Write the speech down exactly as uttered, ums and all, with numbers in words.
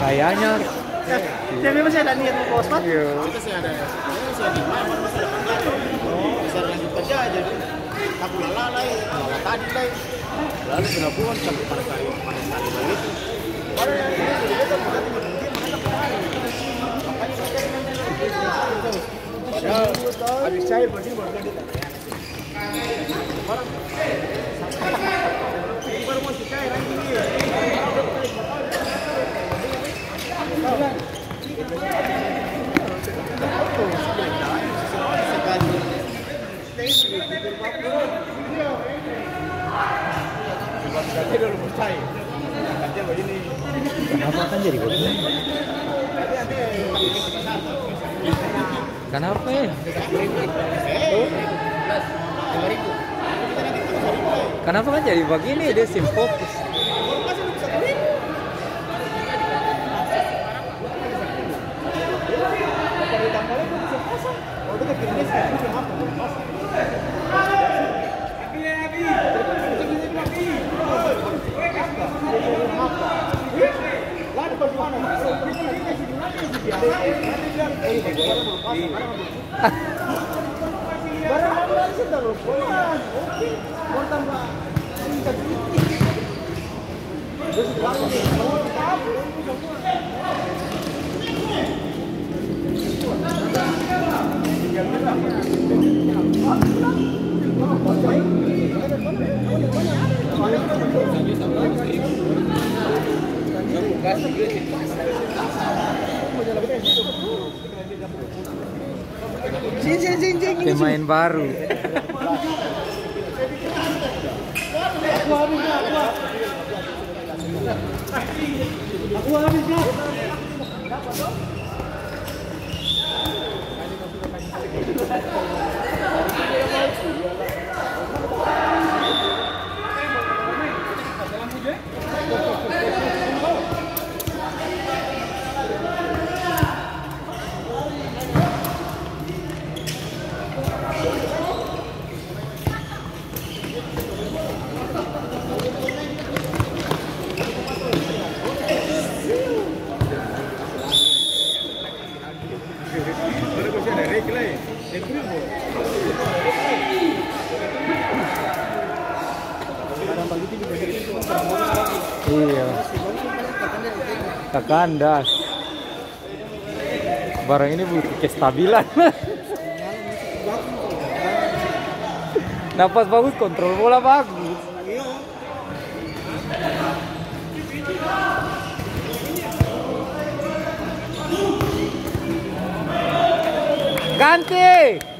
Kayaknya. Tapi masih ada niat mau spot. Iya. Kita sih ada, masih ada lima, masih ada pangkat. Bisa lanjut kerja aja. Aku lalai, lalai tadi lah. Lalu sudah bukan sampai pada kali pada kali begitu. Baru yang ini sudah itu berarti berhenti mereka kemarin. Makanya mereka ini padahal habis cair berarti baru dia tak. Orang baru mau cair lagi ini. Kenapa kan jadi begini? Kenapa ya? Kenapa kan jadi begini? Dia sim fokus. Pemain baru. Aku habis lah. Iya. Kekandas. Barang ini butuh kestabilan. Napas bagus, kontrol bola bagus. Ganti.